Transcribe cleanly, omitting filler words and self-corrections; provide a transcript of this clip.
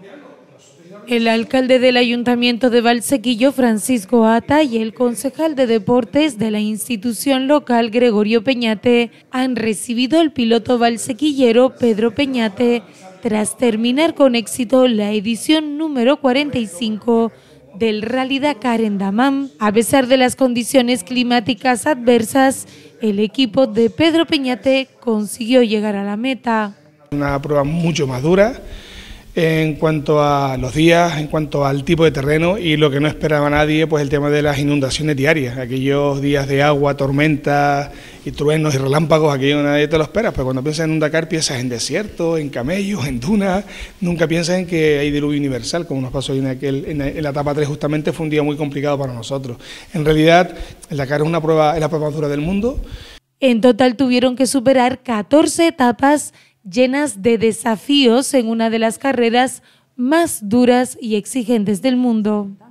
El alcalde del Ayuntamiento de Valsequillo, Francisco Ata, y el concejal de Deportes de la institución local, Gregorio Peñate, han recibido al piloto valsequillero Pedro Peñate tras terminar con éxito la edición número 45 del Rally Dakar en Dammam. A pesar de las condiciones climáticas adversas, el equipo de Pedro Peñate consiguió llegar a la meta. Una prueba mucho más dura en cuanto a los días, en cuanto al tipo de terreno, y lo que no esperaba nadie, pues el tema de las inundaciones diarias, aquellos días de agua, tormentas y truenos y relámpagos, aquello nadie te lo espera, pero cuando piensas en un Dakar piensas en desierto, en camellos, en dunas, nunca piensas en que hay diluvio universal, como nos pasó en la etapa 3, justamente fue un día muy complicado para nosotros. En realidad, el Dakar es la prueba más dura del mundo. En total tuvieron que superar 14 etapas llenas de desafíos en una de las carreras más duras y exigentes del mundo.